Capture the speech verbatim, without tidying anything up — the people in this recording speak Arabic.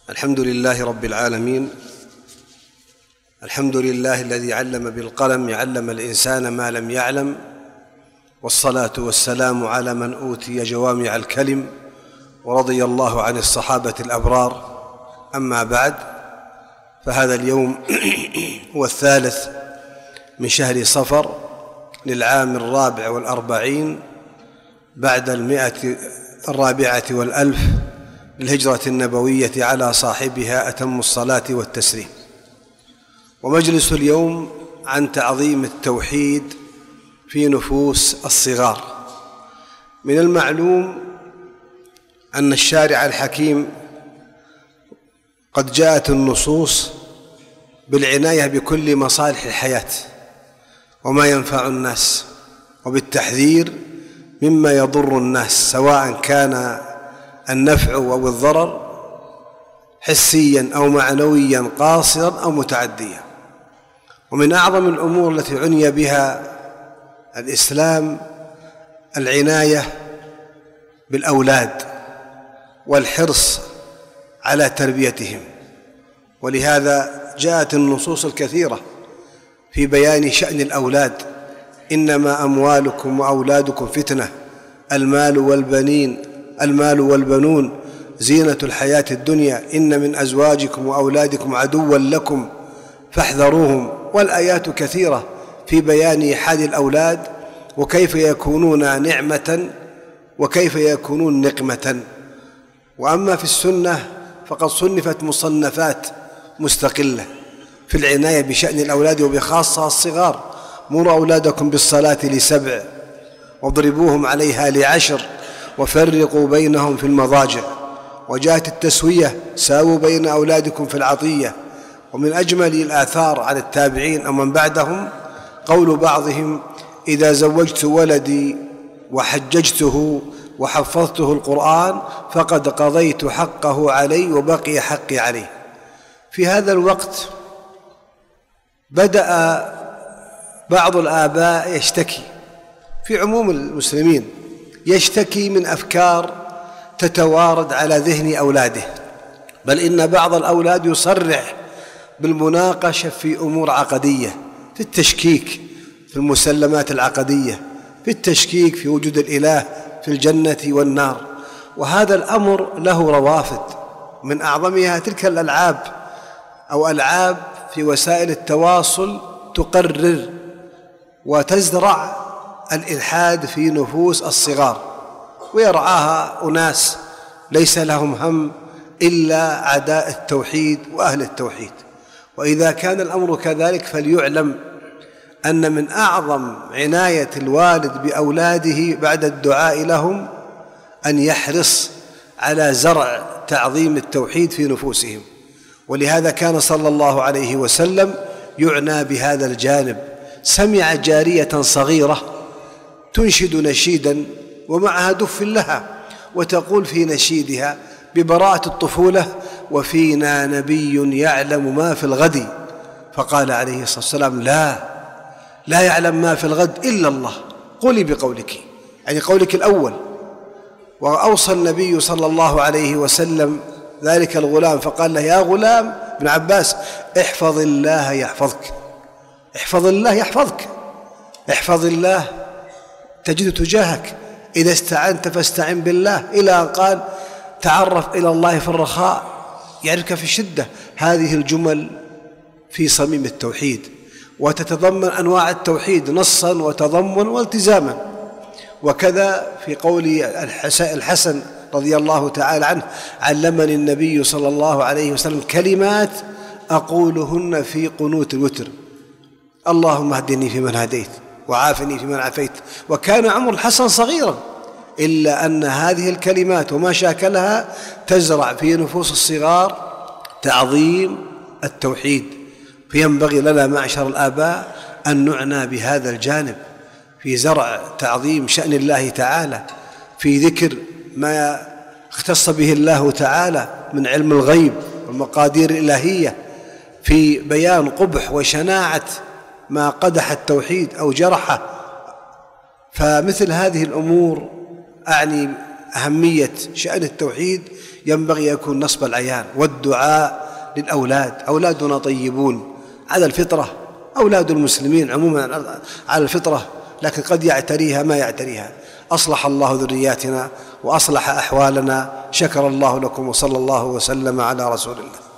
الحمد لله رب العالمين. الحمد لله الذي علم بالقلم علم الإنسان ما لم يعلم، والصلاة والسلام على من أوتي جوامع الكلم، ورضي الله عن الصحابة الأبرار. أما بعد، فهذا اليوم هو الثالث من شهر صفر للعام الرابع والأربعين بعد المئة الرابعة والألف للهجرة النبوية على صاحبها أتم الصلاة والتسليم. ومجلس اليوم عن تعظيم التوحيد في نفوس الصغار. من المعلوم أن الشارع الحكيم قد جاءت النصوص بالعناية بكل مصالح الحياة وما ينفع الناس، وبالتحذير مما يضر الناس، سواء كان النفع أو الضرر حسيا أو معنويا قاصرا أو متعديا. ومن أعظم الأمور التي عني بها الإسلام العناية بالأولاد والحرص على تربيتهم، ولهذا جاءت النصوص الكثيرة في بيان شأن الأولاد. إنما أموالكم وأولادكم فتنة، المال والبنين المال والبنون زينة الحياة الدنيا، إن من أزواجكم وأولادكم عدوا لكم فاحذروهم. والآيات كثيرة في بيان حال الأولاد وكيف يكونون نعمة وكيف يكونون نقمة. وأما في السنة فقد صنفت مصنفات مستقلة في العناية بشأن الأولاد وبخاصة الصغار. مروا أولادكم بالصلاة لسبع واضربوهم عليها لعشر وفرقوا بينهم في المضاجع. وجاءت التسوية، ساووا بين أولادكم في العطية. ومن أجمل الآثار عن التابعين أو من بعدهم قول بعضهم: إذا زوجت ولدي وحججته وحفظته القرآن فقد قضيت حقه علي وبقي حقي عليه. في هذا الوقت بدأ بعض الآباء يشتكي، في عموم المسلمين يشتكي من أفكار تتوارد على ذهن أولاده، بل إن بعض الأولاد يصرح بالمناقشة في أمور عقدية، في التشكيك في المسلمات العقدية، في التشكيك في وجود الإله في الجنة والنار. وهذا الأمر له روافد، من أعظمها تلك الألعاب أو ألعاب في وسائل التواصل تقرر وتزرع الإلحاد في نفوس الصغار، ويرعاها أناس ليس لهم هم إلا عداء التوحيد وأهل التوحيد. وإذا كان الأمر كذلك فليعلم أن من أعظم عناية الوالد بأولاده بعد الدعاء لهم أن يحرص على زرع تعظيم التوحيد في نفوسهم. ولهذا كان صلى الله عليه وسلم يعنى بهذا الجانب. سمع جارية صغيرة تنشد نشيدا ومعها دف لها، وتقول في نشيدها ببراءة الطفولة: وفينا نبي يعلم ما في الغد. فقال عليه الصلاة والسلام: لا لا يعلم ما في الغد إلا الله، قولي بقولك، يعني قولك الأول. وأوصى النبي صلى الله عليه وسلم ذلك الغلام فقال له: يا غلام، ابن عباس، احفظ الله يحفظك، احفظ الله يحفظك، احفظ الله تجد تجاهك، إذا استعنت فاستعن بالله، إلى أن قال: تعرف إلى الله في الرخاء يعرفك في الشدة. هذه الجمل في صميم التوحيد، وتتضمن أنواع التوحيد نصا وتضمن والتزاما. وكذا في قول الحسن رضي الله تعالى عنه: علمني النبي صلى الله عليه وسلم كلمات أقولهن في قنوت الوتر: اللهم اهدني فيمن هديت وعافني فيمن عافيت. وكان عمر الحسن صغيرا، إلا أن هذه الكلمات وما شاكلها تزرع في نفوس الصغار تعظيم التوحيد. فينبغي لنا معشر الآباء أن نعنى بهذا الجانب في زرع تعظيم شأن الله تعالى، في ذكر ما اختص به الله تعالى من علم الغيب والمقادير الإلهية، في بيان قبح وشناعة ما قدح التوحيد أو جرحه. فمثل هذه الأمور أعني أهمية شأن التوحيد ينبغي يكون نصب العيان والدعاء للأولاد. أولادنا طيبون على الفطرة، أولاد المسلمين عموما على الفطرة، لكن قد يعتريها ما يعتريها. أصلح الله ذرياتنا وأصلح أحوالنا. شكر الله لكم وصلى الله وسلم على رسول الله.